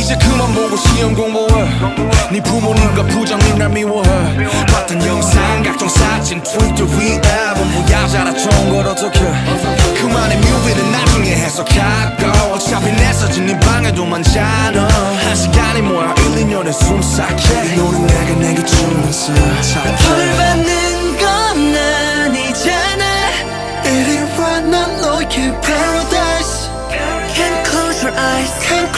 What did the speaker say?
이제 그만 보고 시험 공부해. 네 부모님과 부장님 날 미워해. 봤던 영상 각종 사진 트위터 앨범 뭐야 자라 좋은 걸 어떡해. 그만의 뮤비는 나중에 해석하고 어차피 내 사진 네 방에도 많잖아. 한 시간이 뭐야 1-2년에 숨삭해. 이 노래 내가 내게 주면서 벌 받는 건 아니잖아. 이리 와 난 너의 paradise. Can't close your eyes.